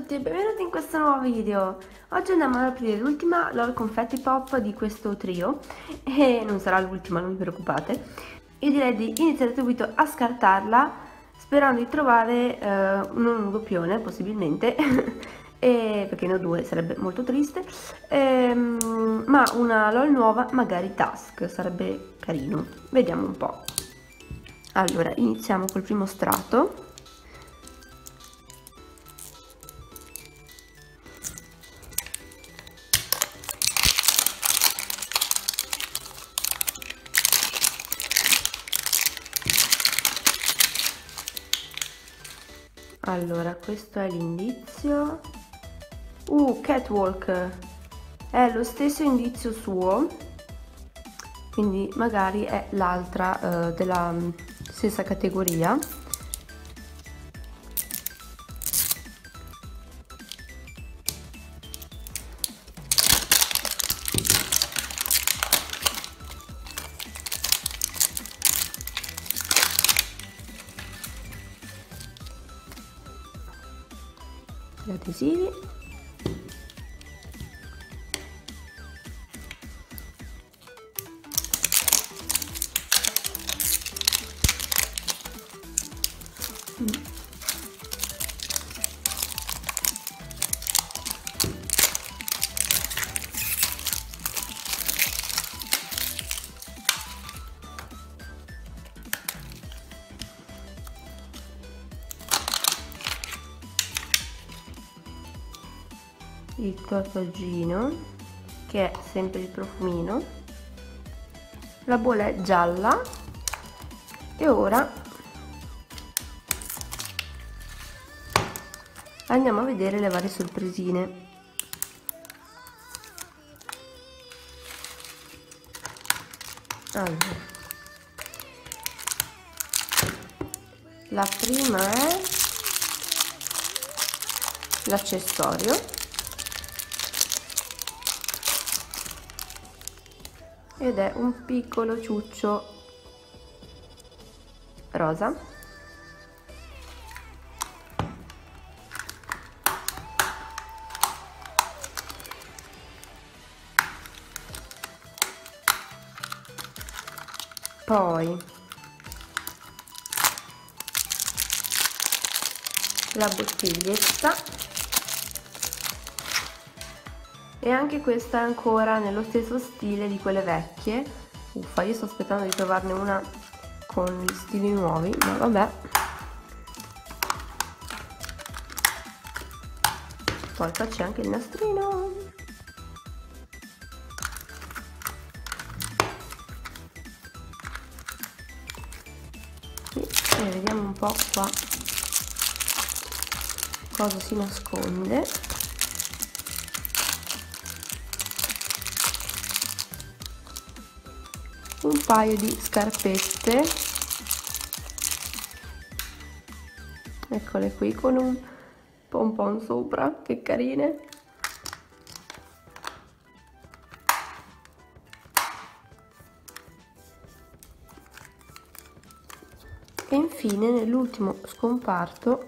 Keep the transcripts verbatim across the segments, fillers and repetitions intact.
tutti e benvenuti in questo nuovo video. Oggi andiamo ad aprire l'ultima LOL Confetti Pop di questo trio e non sarà l'ultima, non vi preoccupate. Io direi di iniziare subito a scartarla sperando di trovare eh, un doppione possibilmente e, perché ne ho due, sarebbe molto triste, ehm, ma una LOL nuova, magari Task, sarebbe carino. Vediamo un po'. Allora, iniziamo col primo strato. Allora, questo è l'indizio. Uh, Catwalk è lo stesso indizio suo, quindi magari è l'altra uh, della stessa categoria. Gli adesivi, mm. Il tatuaggino, che è sempre il profumino, la bolla è gialla e ora andiamo a vedere le varie sorpresine. Allora, la prima è l'accessorio ed è un piccolo ciuccio rosa. Poi la bottiglietta, e anche questa è ancora nello stesso stile di quelle vecchie. Uffa, io sto aspettando di trovarne una con gli stili nuovi, ma vabbè. Poi qua c'è anche il nastrino. E vediamo un po' qua cosa si nasconde. Un paio di scarpette, eccole qui con un pompon sopra, che carine. E infine nell'ultimo scomparto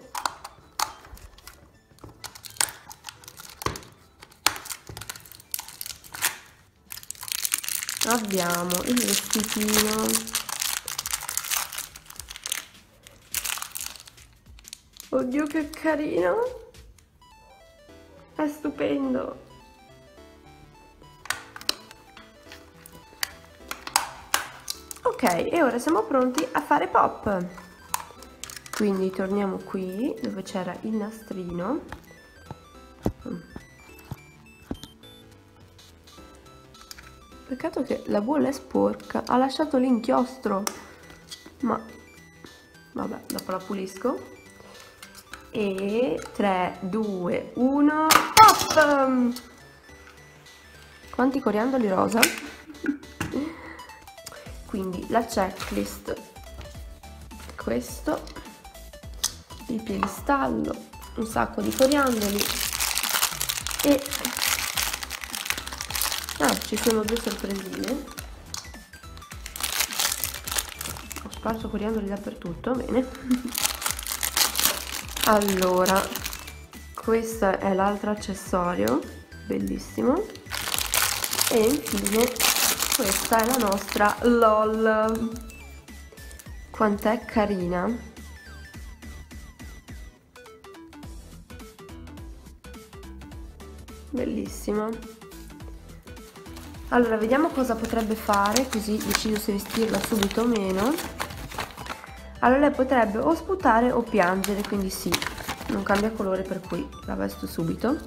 abbiamo il vestitino. Oddio che carino, è stupendo. Ok, e ora siamo pronti a fare pop, quindi torniamo qui dove c'era il nastrino. Peccato che la bolla è sporca, ha lasciato l'inchiostro, ma vabbè, dopo la pulisco. E tre, due, uno, pop! Quanti coriandoli rosa? Quindi la checklist, questo, il piedistallo, un sacco di coriandoli e ah, ci sono due sorpresine. Ho sparso coriandoli dappertutto, bene. Allora, questo è l'altro accessorio, bellissimo. E infine questa è la nostra LOL. Quant'è carina! Bellissima. Allora, vediamo cosa potrebbe fare, così decido se vestirla subito o meno. Allora, lei potrebbe o sputare o piangere, quindi sì, non cambia colore, per cui la vesto subito.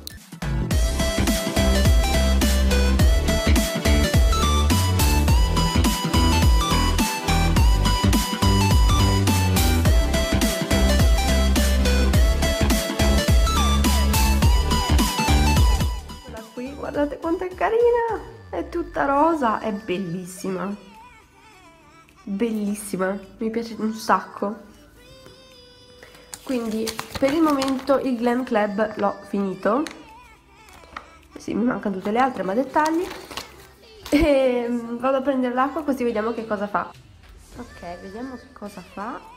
Eccola qui, guardate quanto è carina! È tutta rosa, è bellissima. Bellissima, mi piace un sacco. Quindi per il momento il Glam Club l'ho finito. Sì, mi mancano tutte le altre, ma dettagli. E vado a prendere l'acqua così vediamo che cosa fa. Ok, vediamo che cosa fa.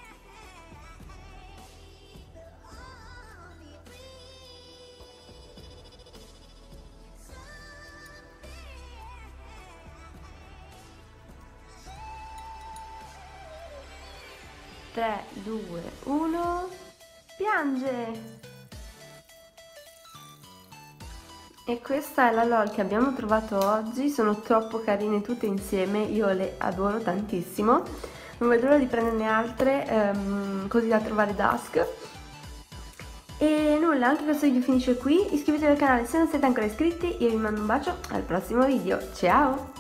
tre, due, uno, piange! E questa è la LOL che abbiamo trovato oggi, sono troppo carine tutte insieme, io le adoro tantissimo, non vedo l'ora di prenderne altre, ehm, così da trovare Dusk. E nulla, anche questo video finisce qui, iscrivetevi al canale se non siete ancora iscritti, io vi mando un bacio, al prossimo video, ciao!